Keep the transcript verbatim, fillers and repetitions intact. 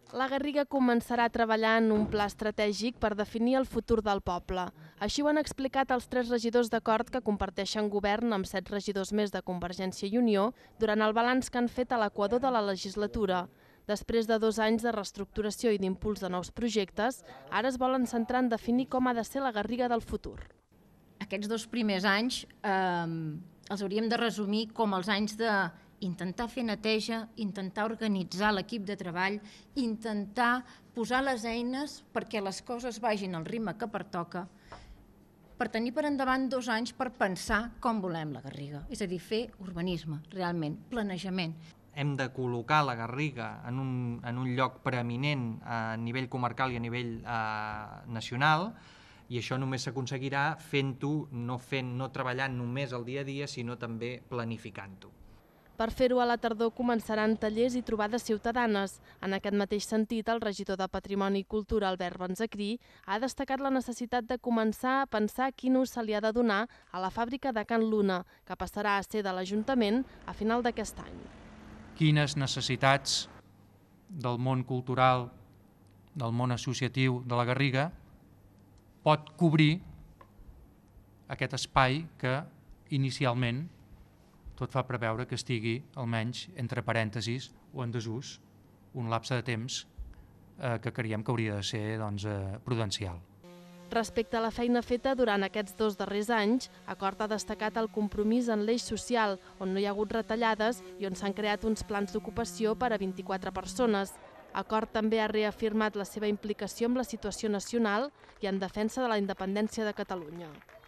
La Garriga començarà a treballar en un pla estratègic per definir el futur del poble. Així ho han explicat els tres regidors d'acord que comparteixen govern amb set regidors més de Convergència i Unió durant el balanç que han fet a l'equador de la legislatura. Després de dos anys de reestructuració i d'impuls de nous projectes, ara es volen centrar en definir com ha de ser la Garriga del futur. Aquests dos primers anys eh, els hauríem de resumir com els anys de intentar fer neteja, intentar organitzar l'equip de treball, intentar posar les eines perquè les coses vagin al ritme que pertoca, per tenir per endavant dos anys per pensar com volem la Garriga, és a dir, fer urbanisme, realment, planejament. Hem de col·locar la Garriga en un, en un lloc preeminent a nivell comarcal i a nivell eh, nacional, i això només s'aconseguirà fent-ho, no, fent, no treballant només el dia a dia, sinó també planificant-ho. Per fer-ho a la tardor començaran tallers i trobades ciutadanes. En aquest mateix sentit, el regidor de Patrimoni i Cultura, Albert Benzecrí, ha destacat la necessitat de començar a pensar quin ús se li ha de donar a la fàbrica de Can Luna, que passarà a ser de l'Ajuntament a final d'aquest any. Quines necessitats del món cultural, del món associatiu de la Garriga pot cobrir aquest espai que inicialment tot fa preveure que estigui, almenys, entre parèntesis o en desús, un lapse de temps eh, que creiem que hauria de ser doncs, eh, prudencial. Respecte a la feina feta durant aquests dos darrers anys, Acord ha destacat el compromís en l'eix social, on no hi ha hagut retallades i on s'han creat uns plans d'ocupació per a vint-i-quatre persones. Acord també ha reafirmat la seva implicació amb la situació nacional i en defensa de la independència de Catalunya.